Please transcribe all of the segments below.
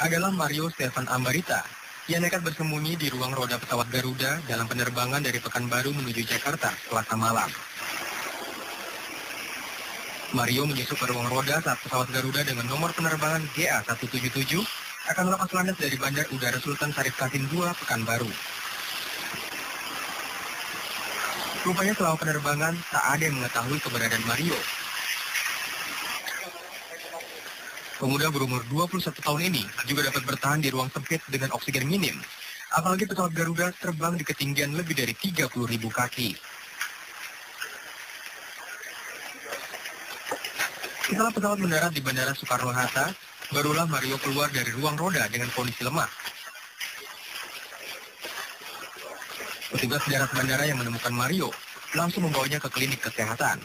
adalah Mario Stefan Ambarita yang nekat bersembunyi di ruang roda pesawat Garuda dalam penerbangan dari Pekanbaru menuju Jakarta Selasa malam. Mario menyusup ke ruang roda saat pesawat Garuda dengan nomor penerbangan GA177 akan lepas landas dari Bandar Udara Sultan Syarif Kasim II, Pekanbaru. Rupanya selama penerbangan tak ada yang mengetahui keberadaan Mario. Pemuda berumur 21 tahun ini juga dapat bertahan di ruang sempit dengan oksigen minim. Apalagi pesawat Garuda terbang di ketinggian lebih dari 30.000 kaki. Setelah pesawat mendarat di Bandara Soekarno-Hatta, barulah Mario keluar dari ruang roda dengan kondisi lemah. Petugas darat bandara yang menemukan Mario langsung membawanya ke klinik kesehatan.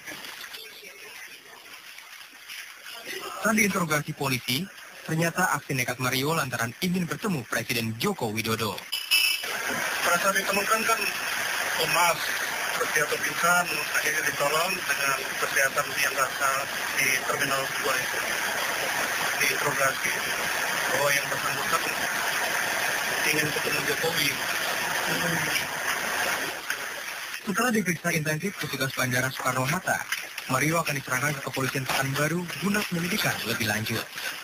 Saat diinterogasi polisi, ternyata aksi nekat Mario lantaran ingin bertemu Presiden Joko Widodo. Pada saat ditemukan kan lemas, terus jatuh pingsan, akhirnya ditolong dengan kesehatan yang rasa di Terminal 2 itu. Diinterogasi bahwa yang bersangkutan ingin ketemu Jokowi. Setelah diperiksa intensif petugas Bandara Soekarno-Hatta, Mario akan diserahkan ke kepolisian Pekanbaru guna penyelidikan lebih lanjut.